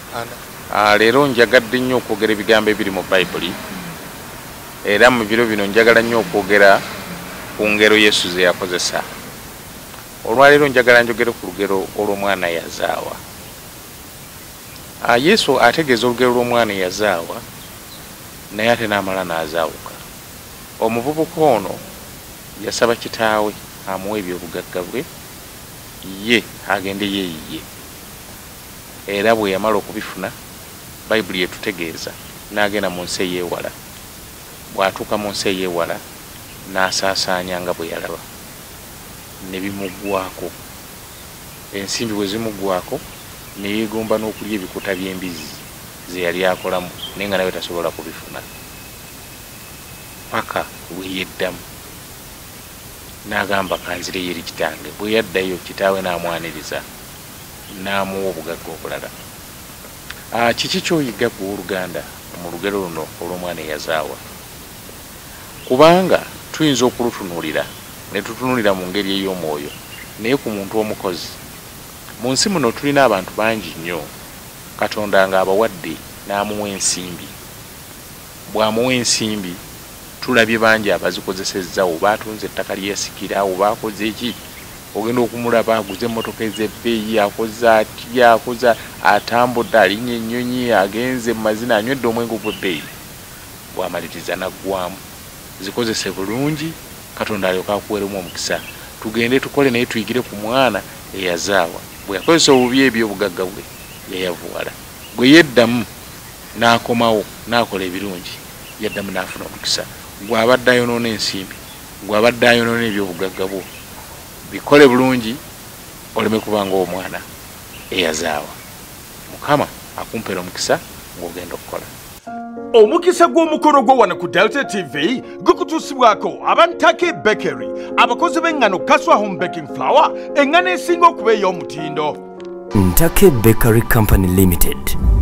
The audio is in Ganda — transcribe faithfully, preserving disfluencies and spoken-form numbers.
Ah, leero njagadde nnyo okwogera ebigambo ebiri mu Bayibuli. Era mu biro bino njagala nnyo okwogera ku ngero Yesu ze yakozesa. Olwaleero njagala njogere ku lugero olw'omwana yazaawa. Ah, Yesu ategeeza olugero lw'omwana yazaawa naye ate n'amala n'azaawuka. Omuvubuka ono yasaba kitaawe amuwa ebyobugagga bwe ye agende yeeyiye. Era bwe yamala okubifuna Bayibuli etutegeeza n'agenda mu nsi ey'ewala. Bw'atuuka mu nsi ey'ewala n'asaasaanya nga bwe yalaba. Ne bimugwako. Ensimbi bwe zimugwako ne yeegomba n'okulya ebikuta by'embizi ze yali akolamu naye nga nawe tasobola kubifuna. Paka lwe yeddamu n'agamba kanzireyo eri kitange. Bwe yaddayo kitaawe n'amwaniriza n'amuwa obugagga obulala. Ah, kiki ky'oyiga ku Oluganda mu lugero luno olw'omwana eyazaawa? Kubanga tuyinza okulutunuulira ne tutunuulira mu ngeri ey'omwoyo naye ku muntu omukozi. Mu nsi muno tulina abantu bangi nnyo. Katonda ng'abawadde n'amuwa ensimbi. Bw'amuwa ensimbi tulabye bangi abazikozesezza, oba atunze ettaka lyesikira, oba akoze eki. Ogenda okumulaba aguze emmotoka ez'ebbeeyi, akoze atya, akoze atambudde, alinnye ennyonyi, agenze mu mazina, anywedde omwenge ogw'ebbeeyi. Bw'amaliriza n'aggwamu. Zikozese bulungi, Katonda alyoka akuweeremu omukisa. Tugende tukole naye tuyigire ku mwana eyazaawa. Bwe yakozesa obubi eby'obugagga bwe yayavuwala. Bwe yeddamu n'akomawo n'akola ebirungi yaddamu n'afuna omukisa. Gw'abadde ayonoona ensimbi, gw'abadde ayonoona eby'obugagga bwo, bikole bulungi oleme kubanga omwana eyazaawa. Mukama akumpeera omukisa ng'ogenda okukola. Omukisa gw'omukono gwo wano ku Delta T V gukutuusibwako abantake bakery, abakozi b'engano Kaswa Home Baking Flour, engano esinga okuba ey'omutindo. Ntake Bakery Company Limited.